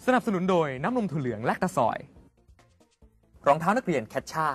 สนับสนุนโดยน้ำนมถั่วเหลืองแลคตาซอยรองเท้านักเรียนแคชช่า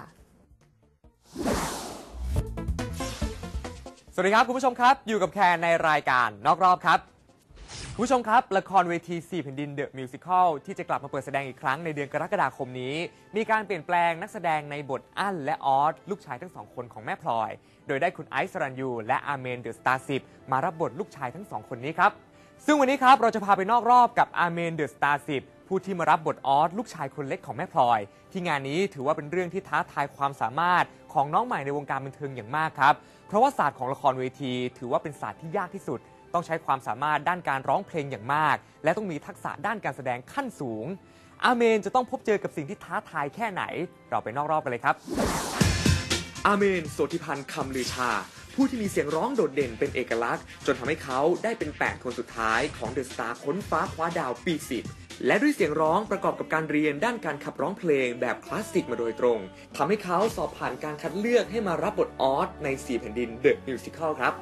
สวัสดีครับคุณผู้ชมครับอยู่กับแคนในรายการนอกรอบครับคุณผู้ชมครับละครเวที4แผ่นดินเดอะมิวสิคลที่จะกลับมาเปิดแสดงอีกครั้งในเดือนกรกฎาคมนี้มีการเปลี่ยนแปลงนักแสดงในบทอั้นและออสลูกชายทั้งสองคนของแม่พลอยโดยได้คุณไอซ์สรัญยูและอาเมนเดอะสตาร์10มารับบทลูกชายทั้งสองคนนี้ครับซึ่งวันนี้ครับเราจะพาไปนอกรอบกับอาเมนเดอะสตาร์10ผู้ที่มารับบทออสลูกชายคนเล็กของแม่พลอยที่งานนี้ถือว่าเป็นเรื่องที่ท้าทายความสามารถของน้องใหม่ในวงการบันเทิงอย่างมากครับเพราะว่าศาสตร์ของละครเวทีถือว่าเป็นศาสตร์ที่ยากที่สุดต้องใช้ความสามารถด้านการร้องเพลงอย่างมากและต้องมีทักษะด้านการแสดงขั้นสูงอาเมนจะต้องพบเจอกับสิ่งที่ท้าทายแค่ไหนเราไปนอกรอบกันเลยครับอาเมนโสธิพันธ์คำลือชาผู้ที่มีเสียงร้องโดดเด่นเป็นเอกลักษณ์จนทำให้เขาได้เป็น8คนสุดท้ายของเดอะสตาร์ค้นฟ้าคว้าดาวปี10และด้วยเสียงร้องประกอบกับการเรียนด้านการขับร้องเพลงแบบคลาสสิกมาโดยตรงทำให้เขาสอบผ่านการคัดเลือกให้มารับบทออสใน4แผ่นดินเดอะมิวสิคลครับ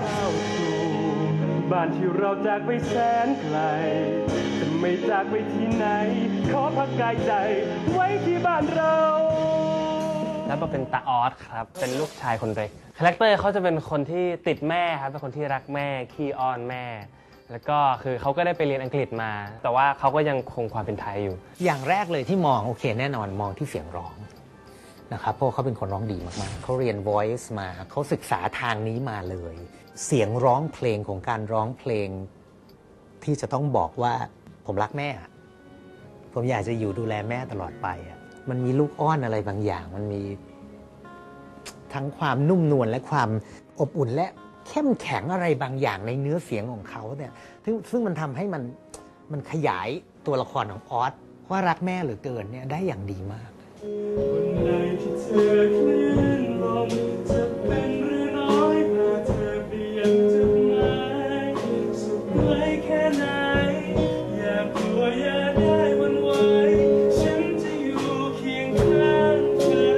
บ้านที่เราจากไปแสนไกลจะไม่จากไปที่ไหนขอพักกายใจไว้ที่บ้านเราแล้วมาเป็นตาออสครับเป็นลูกชายคนเล็กคาแรคเตอร์เขาจะเป็นคนที่ติดแม่ครับเป็นคนที่รักแม่ขี้อ้อนแม่แล้วก็คือเขาก็ได้ไปเรียนอังกฤษมาแต่ว่าเขาก็ยังคงความเป็นไทยอยู่อย่างแรกเลยที่มองโอเคแน่นอนมองที่เสียงร้องนะครับเพราะเขาเป็นคนร้องดีมากๆเขาเรียน voice มาเขาศึกษาทางนี้มาเลยเสียงร้องเพลงของการร้องเพลงที่จะต้องบอกว่าผมรักแม่ผมอยากจะอยู่ดูแลแม่ตลอดไปมันมีลูกอ้อนอะไรบางอย่างมันมีทั้งความนุ่มนวลและความอบอุ่นและเข้มแข็งอะไรบางอย่างในเนื้อเสียงของเขาเนี่ยซึ่งมันทำให้มันขยายตัวละครของออสว่ารักแม่เหลือเกินเนี่ยได้อย่างดีมากวันใดที่เธอคลื่นลมจะเป็นหรือน้อยพาเธอเปลี่ยนจุดหมายสุขไว้แค่ไหนอย่ากลัวอย่าได้หวั่นไหวฉันจะอยู่เคียงข้างเธอ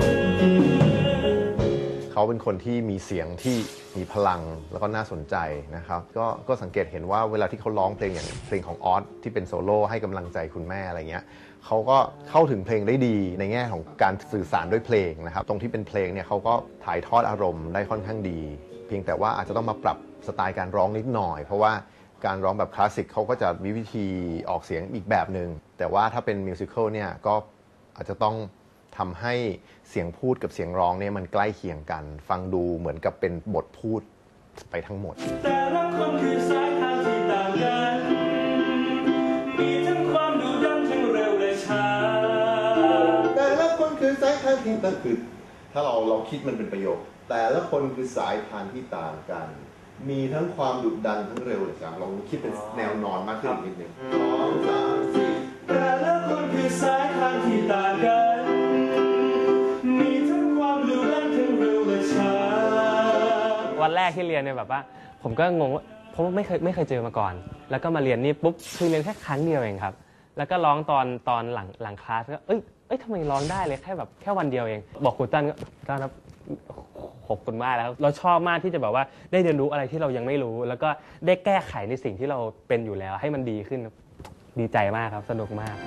เขาเป็นคนที่มีเสียงที่มีพลังแล้วก็น่าสนใจนะครับก็สังเกตเห็นว่าเวลาที่เขาร้องเพลงอย่างเพลงของออสที่เป็นโซโล่ให้กำลังใจคุณแม่อะไรเงี้ยเขาก็เข้าถึงเพลงได้ดีในแง่ของการสื่อสารด้วยเพลงนะครับตรงที่เป็นเพลงเนี่ยเขาก็ถ่ายทอดอารมณ์ได้ค่อนข้างดีเพียงแต่ว่าอาจจะต้องมาปรับสไตล์การร้องนิดหน่อยเพราะว่าการร้องแบบคลาสสิกเขาก็จะมีวิธีออกเสียงอีกแบบหนึ่งแต่ว่าถ้าเป็นมิวสิควลเนี่ยก็อาจจะต้องทำให้เสียงพูดกับเสียงร้องเนี่ยมันใกล้เคียงกันฟังดูเหมือนกับเป็นบทพูดไปทั้งหมดแต่ละคนคือสายทางที่ต่างกันมีทั้งความดุดันทั้งเร็วและช้าแต่ละคนคือสายทางที่ต่างคือถ้าเราคิดมันเป็นประโยคแต่ละคนคือสายทางที่ต่างกันมีทั้งความดุดันทั้งเร็วและช้าลองคิดเป็นแนวนอนมากขึ้นนิดนึง2 3 4 แต่ละคนคือสายทางที่ต่างกันมีทั้งความดุดันทั้งเร็วและช้าวันแรกที่เรียนเนี่ยแบบว่าผมก็งงว่าเพราะไม่เคยเจอมาก่อนแล้วก็มาเรียนนี่ปุ๊บคือเรียนแค่ครั้งเดียวเองครับแล้วก็ร้องตอนหลังคลาสก็เอ้ยทำไมร้องได้เลยแค่วันเดียวเองบอกครูตั้นครับขอบคุณมากแล้วเราชอบมากที่จะแบบว่าได้เรียนรู้อะไรที่เรายังไม่รู้แล้วก็ได้แก้ไขในสิ่งที่เราเป็นอยู่แล้วให้มันดีขึ้นดีใจมากครับสนุกมาก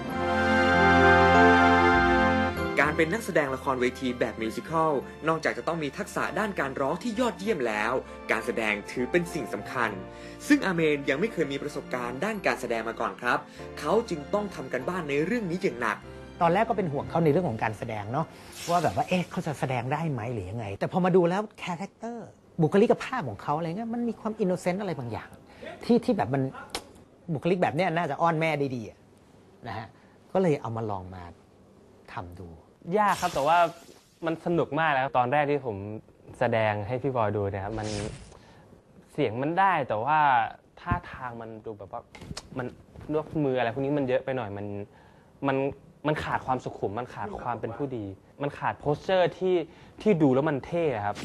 การเป็นนักแสดงละครเวทีแบบมิวสิควลนอกจากจะต้องมีทักษะด้านการร้องที่ยอดเยี่ยมแล้วการแสดงถือเป็นสิ่งสำคัญซึ่งอาเมนยังไม่เคยมีประสบการณ์ด้านการแสดงมาก่อนครับเขาจึงต้องทำกันบ้านในเรื่องนี้อย่างหนักตอนแรกก็เป็นห่วงเขาในเรื่องของการแสดงเนาะว่าแบบว่าเขาจะแสดงได้ไหมหรือยังไงแต่พอมาดูแล้วคาแรคเตอร์บุคลิกภาพของเขาอะไรเงี้ยมันมีความอินโนเซนต์อะไรบางอย่างที่แบบมันบุคลิกแบบนี้น่าจะอ้อนแม่ได้ดีนะฮะก็เลยเอามาลองมาทำดูยากครับแต่ว่ามันสนุกมากแล้วตอนแรกที่ผมแสดงให้พี่บอยดูเนี่ยมันเสียงมันได้แต่ว่าท่าทางมันดูแบบว่ามันนวดมืออะไรพวกนี้มันเยอะไปหน่อยมันขาดความสุขุมมันขาดความเป็นผู้ดีมันขาดโพสเจอร์ที่ดูแล้วมันเท่ครับ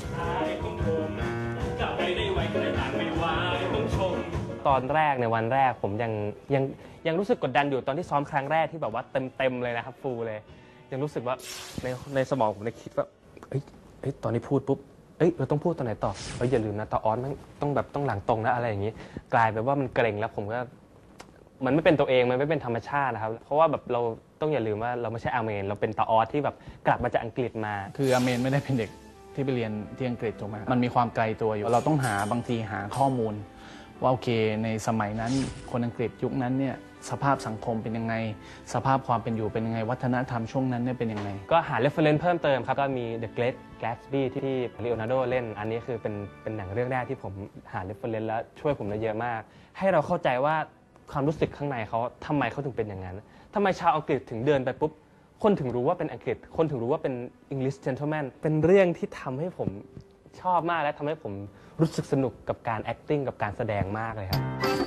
ตอนแรกในวันแรกผมยังรู้สึกกดดันอยู่ตอนที่ซ้อมครั้งแรกที่แบบว่าเต็มเลยนะครับฟูลเลยยังรู้สึกว่าในสมองผมได้คิดว่าตอนนี้พูดปุ๊บเราต้องพูดตอนไหนต่ออย่าลืมนะตาออสมันต้องหลังตรงนะอะไรอย่างนี้กลายเป็นว่ามันเกร็งแล้วผมก็มันไม่เป็นตัวเองมันไม่เป็นธรรมชาตินะครับเพราะว่าแบบเราต้องอย่าลืมว่าเราไม่ใช่อาเมนเราเป็นตาออสที่แบบกลับมาจากอังกฤษมาคืออาเมนไม่ได้เป็นเด็กที่ไปเรียนที่อังกฤษถูกไหมมันมีความไกลตัวอยู่เราต้องบางทีหาข้อมูลว่าโอเคในสมัยนั้นคนอังกฤษยุคนั้นเนี่ยสภาพสังคมเป็นยังไงสภาพความเป็นอยู่เป็นยังไงวัฒนธรรมช่วงนั้นเนี่ยเป็นยังไงก็หา reference เพิ่มเติมครับก็มี The Great Gatsby ที่ลีโอนาร์โดเล่นอันนี้คือเป็นหนังเรื่องแรกที่ผมหา reference แล้วช่วยผมได้เยอะมากให้เราเข้าใจว่าความรู้สึกข้างในเขาทำไมเขาถึงเป็นอย่างนั้นทำไมชาวอังกฤษถึงเดินไปปุ๊บคนถึงรู้ว่าเป็นอังกฤษคนถึงรู้ว่าเป็น English gentleman เป็นเรื่องที่ทำให้ผมชอบมากและทำให้ผมรู้สึกสนุกกับการ acting กับการแสดงมากเลยครับ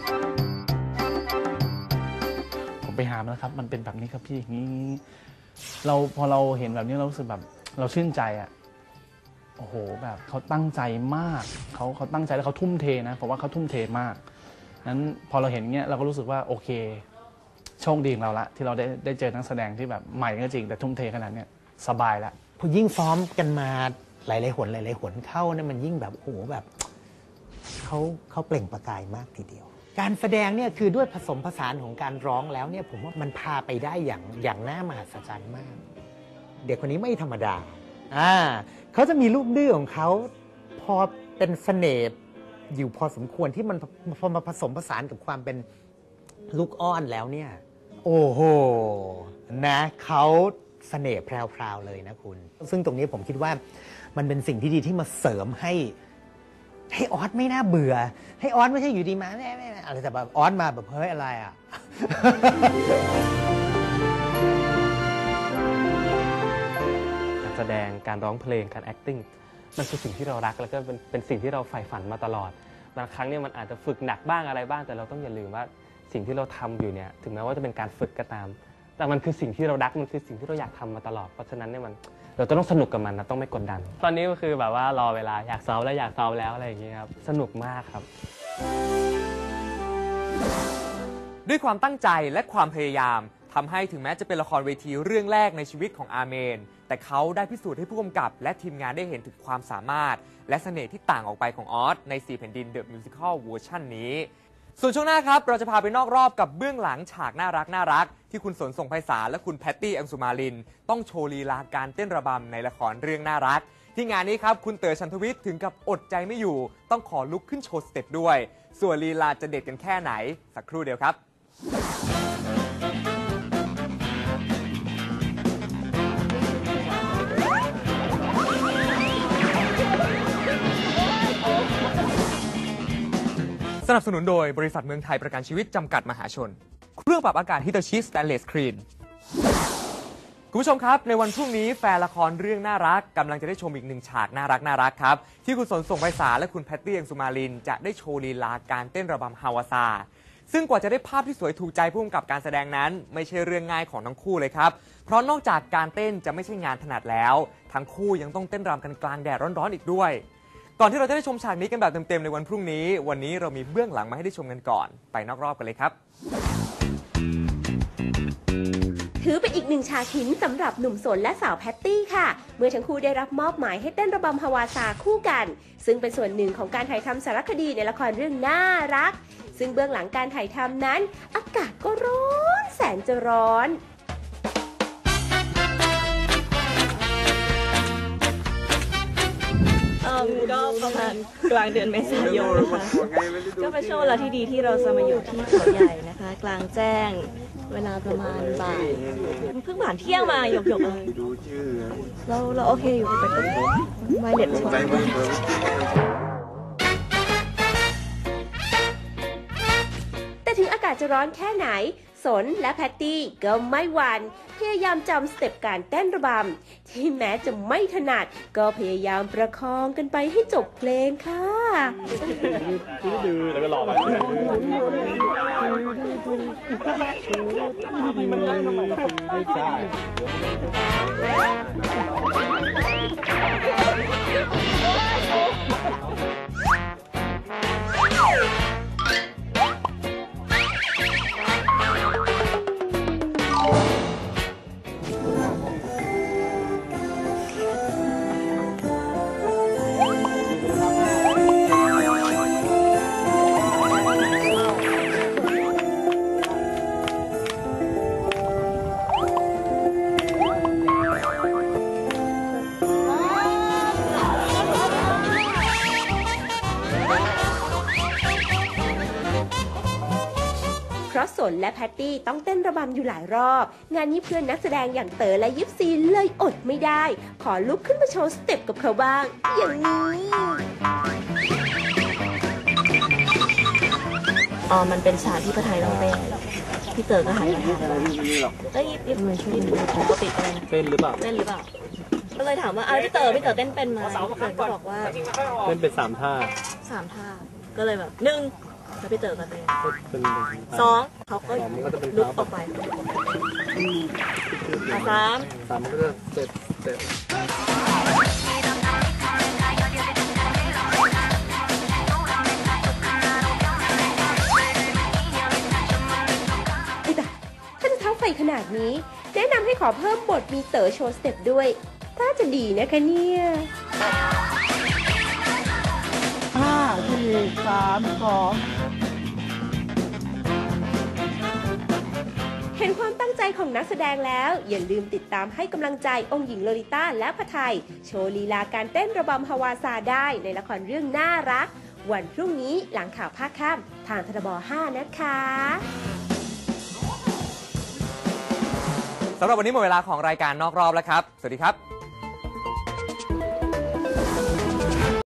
ผมไปหามาแล้วครับมันเป็นแบบนี้ครับพี่อย่างนี้พอเราเห็นแบบนี้เรารู้สึกแบบเราชื่นใจอ่ะโอ้โหแบบเขาตั้งใจมากเขาตั้งใจแล้วเขาทุ่มเทนะผมว่าเขาทุ่มเทมากนั้นพอเราเห็นเงี้ยเราก็รู้สึกว่าโอเคโชคดีของเราละที่เราได้เจอนักแสดงที่แบบใหม่ก็จริงแต่ทุ่มเทขนาดเนี้ยสบายละพอยิ่งซ้อมกันมาหลายๆหนเข้าเนี่ยมันยิ่งแบบโอ้โหแบบเขาเปล่งประกายมากทีเดียวการแสดงเนี่ยคือด้วยผสมผสานของการร้องแล้วเนี่ยผมว่ามันพาไปได้อย่างน่ามหัศจรรย์มากเด็กคนนี้ไม่ธรรมดาเขาจะมีลูกดื้อของเขาพอเป็นเสน่ห์อยู่พอสมควรที่มันพอมาผสมผสานกับความเป็นลูกอ้อนแล้วเนี่ยโอ้โหนะเขาเสน่ห์แพรวๆเลยนะคุณซึ่งตรงนี้ผมคิดว่ามันเป็นสิ่งที่ดีที่มาเสริมให้ออสไม่น่าเบื่อให้ออสไม่ใช่อยู่ดีมาแม่อะไรแต่แบบออสมาแบบเฮ้ยอะไรอ่ะการแสดงการร้องเพลงการ acting มันคือสิ่งที่เรารักแล้วก็เป็นสิ่งที่เราใฝ่ฝันมาตลอดบางครั้งเนี่ยมันอาจจะฝึกหนักบ้างอะไรบ้างแต่เราต้องอย่าลืมว่าสิ่งที่เราทำอยู่เนี่ยถึงแม้ว่าจะเป็นการฝึกก็ตามแต่มันคือสิ่งที่เรารักมันคือสิ่งที่เราอยากทำมาตลอดเพราะฉะนั้นเนี่ยเราต้องสนุกกับมันนะต้องไม่กดดันตอนนี้ก็คือแบบว่ารอเวลาอยากซ้อมแล้วอยากซ้อมแล้วอะไรอย่างเงี้ยครับสนุกมากครับด้วยความตั้งใจและความพยายามทำให้ถึงแม้จะเป็นละครเวทีเรื่องแรกในชีวิตของอาเมนแต่เขาได้พิสูจน์ให้ผู้กำกับและทีมงานได้เห็นถึงความสามารถและเสน่ห์ที่ต่างออกไปของออสใน4แผ่นดิน The Musical เวอร์ชันนี้ส่วนช่วงหน้าครับเราจะพาไปนอกรอบกับเบื้องหลังฉากน่ารักที่คุณสนส่งไพศาลและคุณแพตตี้อังสุมาลินต้องโชว์ลีลาการเต้นระบำในละครเรื่องน่ารักที่งานนี้ครับคุณเต๋อ ชันทวิทย์ถึงกับอดใจไม่อยู่ต้องขอลุกขึ้นโชว์สเต็ปด้วยส่วนลีลาจะเด็ดกันแค่ไหนสักครู่เดียวครับสนับสนุนโดยบริษัทเมืองไทยประกันชีวิตจำกัดมหาชนเครื่องปรับอากาศฮิตาชิสแตนเลสสกรีนคุณผู้ชมครับในวันพรุ่งนี้แฟนละครเรื่องน่ารักกำลังจะได้ชมอีกหนึ่งฉากน่ารักครับที่คุณสนส่งไพศาลและคุณแพตตี้อังสุมาลินจะได้โชว์ลีลาการเต้นระบำฮาวาซาซึ่งกว่าจะได้ภาพที่สวยถูกใจผู้กำกับการแสดงนั้นไม่ใช่เรื่องง่ายของทั้งคู่เลยครับเพราะนอกจากการเต้นจะไม่ใช่งานถนัดแล้วทั้งคู่ยังต้องเต้นรำกันกลางแดดร้อนๆอีกด้วยก่อนที่เราจะได้ชมฉากนี้กันแบบเต็มๆในวันพรุ่งนี้วันนี้เรามีเบื้องหลังมาให้ได้ชมกันก่อนไปนอกรอบกันเลยครับถือเป็นอีกหนึ่งฉากหินสำหรับหนุ่มสนและสาวแพตตี้ค่ะเมื่อทั้งคู่ได้รับมอบหมายให้เต้นระบำฮาวาซาคู่กันซึ่งเป็นส่วนหนึ่งของการถ่ายทำสารคดีในละครเรื่องน่ารักซึ่งเบื้องหลังการถ่ายทำนั้นอากาศก็ร้อนแสนจะร้อนก็ประมาณกลางเดือนเมษายนนะคะก็เป็นช่วงเวลาที่ดีที่เราจะมาอยู่ที่เขาใหญ่นะคะกลางแจ้งเวลาประมาณบ่ายเพิ่งผ่านเที่ยงมาหยกๆเลยเราโอเคอยู่แต่ก็ไม่เด็ดชนแต่ถึงอากาศจะร้อนแค่ไหนสนและแพตตี้ก็ไม่หวั่นพยายามจำสเต็ปการเต้นระบำที่แม้จะไม่ถนัดก็พยายามประคองกันไปให้จบเพลงค่ะแล้วก็หล่อนและแพตตี้ต้องเต้นระบำอยู่หลายรอบ งานนี้เพื่อนนักแสดงอย่างเต๋อและยิปซีเลยอดไม่ได้ ขอลุกขึ้นมาโชว์สเต็ปกับเขาบ้าง อย่างนี้อ๋อ มันเป็นฉากที่พระไทยต้องเต้นพี่เต๋อก็หันมาถามว่าเอ้ยยิบปกติอะไรนะเต้นหรือเปล่าเต้นหรือเปล่า ก็เลยถามว่าพี่เต๋อเต้นเป็นไหมพี่เต๋อก็บอกว่าเต้นเป็น3 ท่า 3 ท่า ก็เลยแบบ1แล้วพี่เต๋อก็เต้นเป็น 2เขาก็ลุกออกไป3 3ก็จะเสร็จไอ้ตาถ้าจะเท้าไฟขนาดนี้ แนะนำให้ขอเพิ่มบทมีเต๋อโชว์สเต็ปด้วยถ้าจะดีนะคะเนี่ย 5 4 3 2 เห็นความตั้งใจของนักแสดงแล้ว อย่าลืมติดตามให้กำลังใจองค์หญิงโลลิต้าและพระไทย โชว์ลีลาการเต้นระบำฮาวาซาได้ในละครเรื่องน่ารัก วันพรุ่งนี้หลังข่าวภาคค่ำทางทบ5 นะคะสำหรับวันนี้หมดเวลาของรายการนอกรอบแล้วครับ สวัสดีครับ